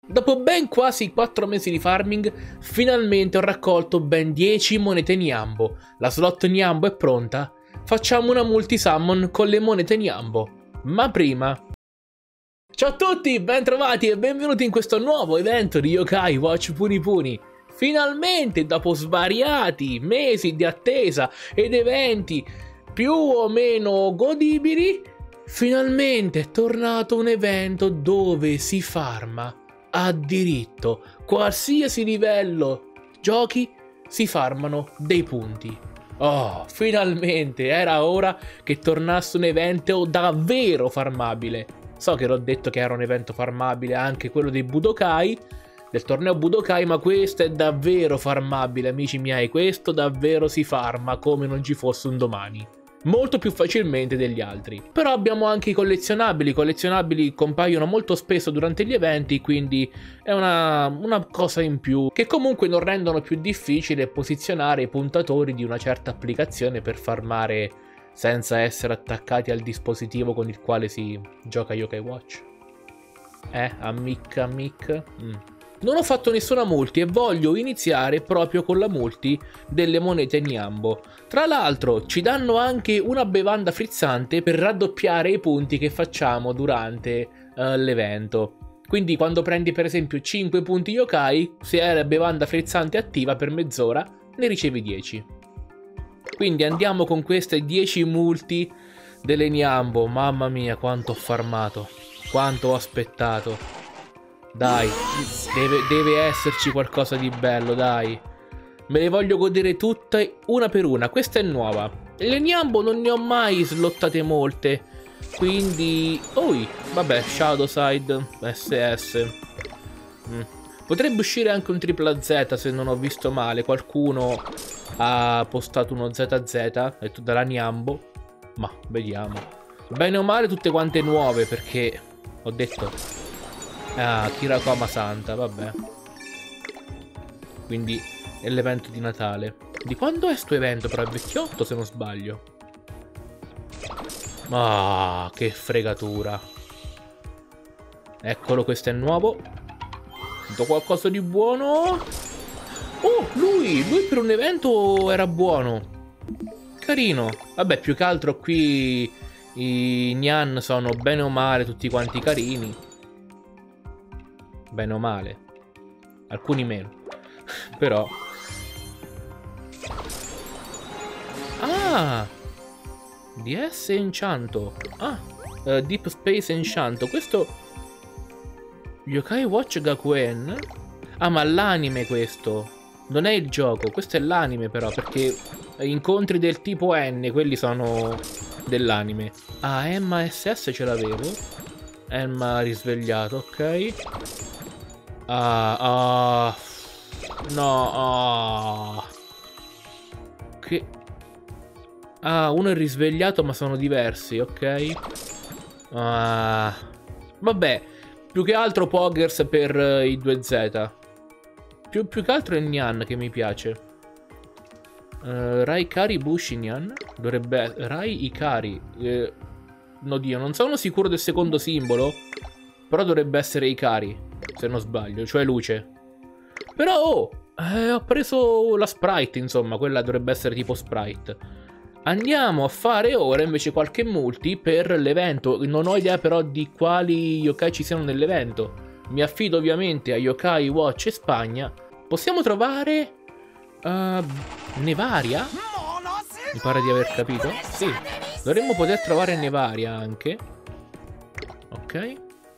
Dopo ben quasi 4 mesi di farming, finalmente ho raccolto ben 10 monete Niambo. La slot Niambo è pronta? Facciamo una multi-summon con le monete Niambo. Ma prima... Ciao a tutti, bentrovati e benvenuti in questo nuovo evento di Yokai Watch Puni Puni. Finalmente, dopo svariati mesi di attesa ed eventi più o meno godibili, finalmente è tornato un evento dove si farma a diritto. Qualsiasi livello giochi si farmano dei punti. Oh, finalmente era ora che tornasse un evento davvero farmabile. So che l'ho detto che era un evento farmabile anche quello dei Budokai, del torneo Budokai, ma questo è davvero farmabile, amici miei. Questo davvero si farma come non ci fosse un domani, molto più facilmente degli altri. Però abbiamo anche i collezionabili. I collezionabili compaiono molto spesso durante gli eventi, quindi è una cosa in più, che comunque non rendono più difficile posizionare i puntatori di una certa applicazione per farmare senza essere attaccati al dispositivo con il quale si gioca Yokai Watch. Amic. Non ho fatto nessuna multi e voglio iniziare proprio con la multi delle monete Niambo. Tra l'altro ci danno anche una bevanda frizzante per raddoppiare i punti che facciamo durante l'evento. Quindi quando prendi per esempio 5 punti Yokai, se hai la bevanda frizzante attiva per mezz'ora, ne ricevi 10. Quindi andiamo con queste 10 multi delle Niambo. Mamma mia, quanto ho farmato, quanto ho aspettato. Dai, deve esserci qualcosa di bello, dai. Me le voglio godere tutte una per una. Questa è nuova. Le Niambo non ne ho mai slottate molte, quindi... vabbè, Shadowside, SS. Potrebbe uscire anche un tripla Z se non ho visto male. Qualcuno ha postato uno ZZ, detto dalla Niambo. Ma vediamo. Bene o male tutte quante nuove, perché ho detto... Kirakoma Santa, vabbè. Quindi è l'evento di Natale. Di quando è sto evento? Però è vecchiotto se non sbaglio. Che fregatura. Eccolo, questo è nuovo. Do qualcosa di buono. Oh, lui per un evento era buono. Carino. Vabbè, più che altro qui i Nyan sono bene o male tutti quanti carini. Bene o male. Alcuni meno. Però. DS Enchanto. Deep Space Enchanto. Questo Yokai Watch Gakuen. Ma l'anime questo. Non è il gioco. Questo è l'anime però, perché incontri del tipo N, quelli sono dell'anime. Emma SS ce l'avevo. Emma risvegliato, ok. No. Che... uno è risvegliato ma sono diversi, ok. Vabbè, più che altro Poggers per i 2Z. Più che altro è Nyan che mi piace. Rai Ikari Bushi Nyan. Dovrebbe... Rai Ikari. Oddio, non sono sicuro del secondo simbolo, però dovrebbe essere Ikari, se non sbaglio, cioè luce. Però ho preso la Sprite, insomma, quella dovrebbe essere tipo Sprite. Andiamo a fare ora invece qualche multi per l'evento. Non ho idea però di quali yokai ci siano nell'evento. Mi affido ovviamente a Yokai Watch Spagna. Possiamo trovare Nevaria? Mi pare di aver capito. Sì, dovremmo poter trovare Nevaria anche. Ok.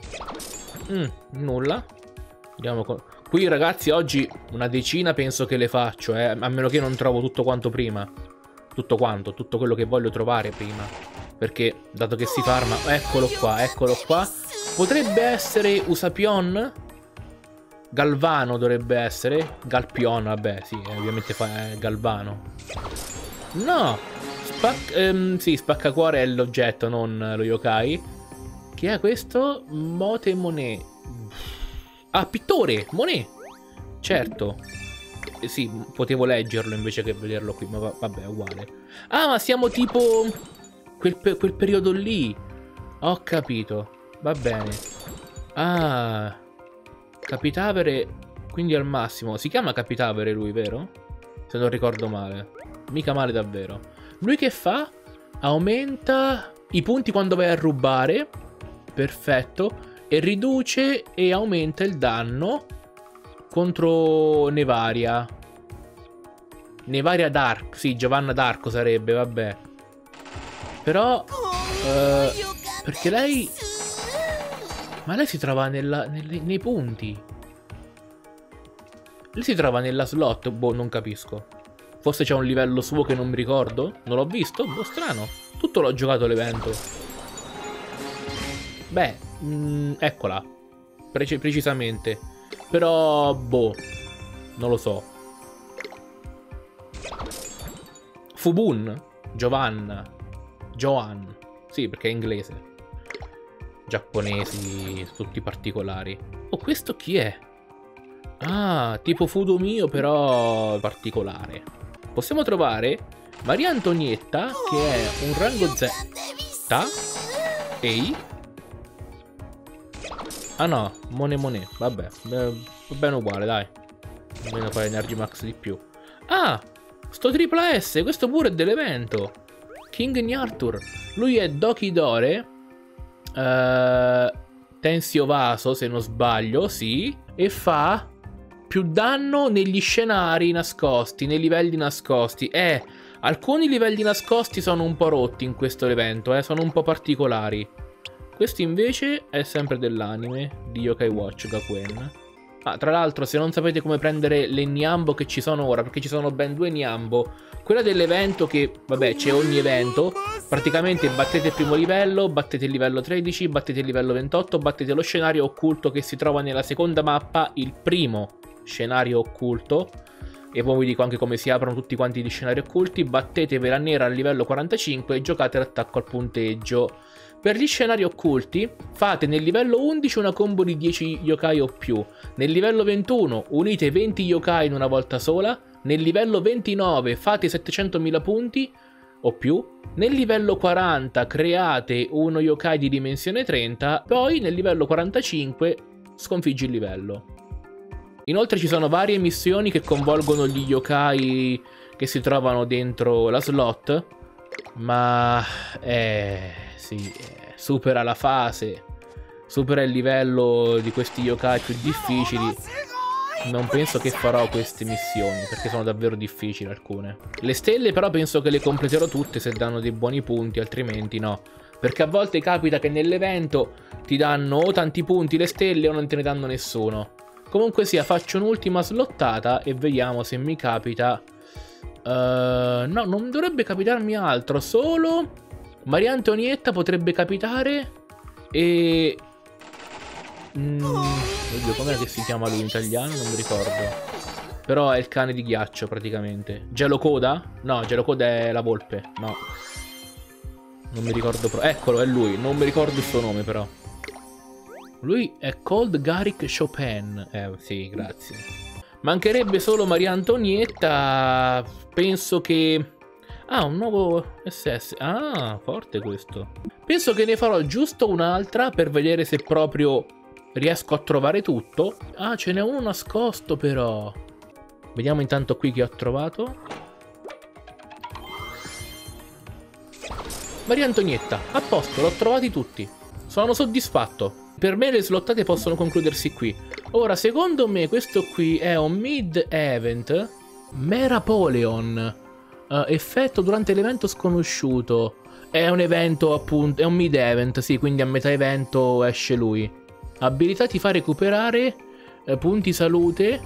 Nulla. Andiamo con... Qui ragazzi oggi una decina penso che le faccio, a meno che non trovo tutto quanto prima. Tutto quello che voglio trovare prima. Perché dato che si farma... Eccolo qua. Potrebbe essere Usapion? Galvano dovrebbe essere. Galpion, vabbè, sì, ovviamente è Galvano. No! Sì, spaccacuore è l'oggetto, non lo yokai. Che è questo? Mote Monet. Pittore! Monet! Certo. Sì, potevo leggerlo invece che vederlo qui, ma vabbè, è uguale. Ma siamo tipo... Quel periodo lì. Ho capito. Va bene. Capitavere, quindi al massimo. Si chiama Capitavere lui, vero? Se non ricordo male. Mica male davvero. Lui che fa? Aumenta i punti quando vai a rubare. Perfetto. E riduce e aumenta il danno contro Nevaria. Nevaria Dark. Sì, Giovanna D'Arco sarebbe, vabbè. Però perché lei... Ma lei si trova nei punti. Lei si trova nella slot. Boh, non capisco. Forse c'è un livello suo che non mi ricordo. Non l'ho visto? Boh, strano. Tutto l'ho giocato l'evento. Beh, eccola. Precisamente. Però, boh, non lo so. Fubun. Giovanna. Joan. Sì, perché è inglese. Giapponesi, tutti particolari. Oh, questo chi è? Ah, tipo Fudo mio, però particolare. Possiamo trovare Maria Antonietta, che è un rango Z. Ehi. Ah no, Monet. Vabbè, va bene uguale, dai. Almeno fare Energy Max di più. Ah, sto tripla S, questo pure è dell'evento. King Nyartur. Lui è Doki Dore. Tensio Vaso, se non sbaglio, sì. E fa più danno negli scenari nascosti, nei livelli nascosti. Alcuni livelli nascosti sono un po' rotti in questo evento, sono un po' particolari. Questo invece è sempre dell'anime di Yokai Watch Gakuen. Ah, tra l'altro, se non sapete come prendere le Niambo che ci sono ora, perché ci sono ben 2 Niambo, quella dell'evento che, vabbè, c'è ogni evento, praticamente battete il primo livello, battete il livello 13, battete il livello 28, battete lo scenario occulto che si trova nella seconda mappa, il primo scenario occulto, e poi vi dico anche come si aprono tutti quanti gli scenari occulti, battete Vela Nera al livello 45 e giocate l'attacco al punteggio. Per gli scenari occulti fate nel livello 11 una combo di 10 yokai o più, nel livello 21 unite 20 yokai in una volta sola, nel livello 29 fate 700.000 punti o più, nel livello 40 create uno yokai di dimensione 30, poi nel livello 45 sconfiggi il livello. Inoltre ci sono varie missioni che coinvolgono gli yokai che si trovano dentro la slot, ma sì, supera la fase, supera il livello di questi yokai più difficili. Non penso che farò queste missioni, perché sono davvero difficili alcune. Le stelle però penso che le completerò tutte se danno dei buoni punti, altrimenti no. Perché a volte capita che nell'evento ti danno o tanti punti le stelle o non te ne danno nessuno. Comunque sia, faccio un'ultima slottata e vediamo se mi capita. No, non dovrebbe capitarmi altro, solo Maria Antonietta potrebbe capitare. E oddio, com'è che si chiama lui in italiano? Non mi ricordo. Però è il cane di ghiaccio praticamente. Gelocoda? No, Gelocoda è la volpe. No, non mi ricordo eccolo, è lui. Non mi ricordo il suo nome però. Lui è Cold Garrick Chopin. Sì, grazie. Mancherebbe solo Maria Antonietta. Penso che... Ah, un nuovo SS. Ah, forte questo. Penso che ne farò giusto un'altra per vedere se proprio riesco a trovare tutto. Ah, ce n'è uno nascosto però. Vediamo intanto qui che ho trovato. Maria Antonietta, a posto, l'ho trovati tutti. Sono soddisfatto. Per me le slottate possono concludersi qui. Ora, secondo me questo qui è un mid-event. Merapoleon. Effetto durante l'evento sconosciuto. È un evento appunto, è un mid-event, sì, quindi a metà evento esce lui. Abilità ti fa recuperare punti salute.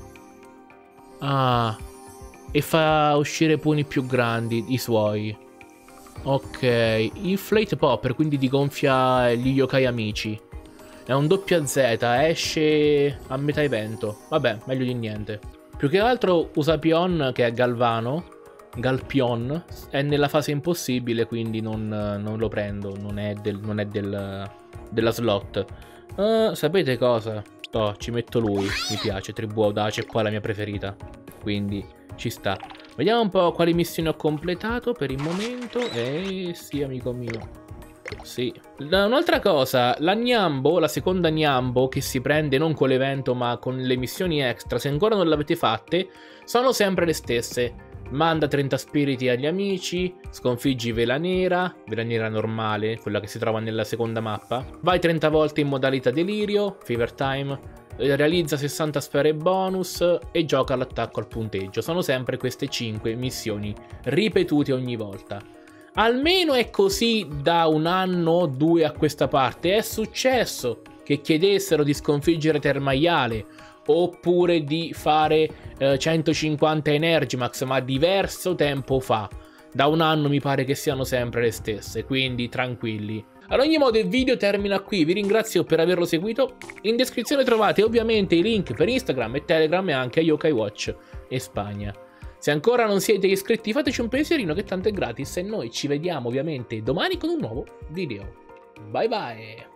Ah, e fa uscire puni più grandi, i suoi. Ok, Inflate Popper, quindi ti gonfia gli yokai amici. È un doppia Z, esce a metà evento. Vabbè, meglio di niente. Più che altro Usapion, che è Galvano, Galpion, è nella fase impossibile, quindi non lo prendo. Non è della slot. Sapete cosa? Oh, ci metto lui, mi piace. Tribù Audace è poi la mia preferita, quindi ci sta. Vediamo un po' quali missioni ho completato per il momento. Sì, amico mio. Sì. Un'altra cosa, la Gnambo, la seconda Gnambo che si prende non con l'evento ma con le missioni extra, se ancora non l'avete fatte, sono sempre le stesse. Manda 30 spiriti agli amici, sconfiggi Vela Nera normale, quella che si trova nella seconda mappa, vai 30 volte in modalità delirio, Fever Time, realizza 60 sfere bonus e gioca all'attacco al punteggio. Sono sempre queste 5 missioni ripetute ogni volta. Almeno è così da un anno o 2 a questa parte. È successo che chiedessero di sconfiggere Termaiale oppure di fare 150 Energimax, ma diverso tempo fa. Da un anno mi pare che siano sempre le stesse, quindi tranquilli. Ad ogni modo il video termina qui, vi ringrazio per averlo seguito. In descrizione trovate ovviamente i link per Instagram e Telegram e anche Yokai Watch e Spagna. Se ancora non siete iscritti fateci un pensierino che tanto è gratis e noi ci vediamo ovviamente domani con un nuovo video. Bye bye!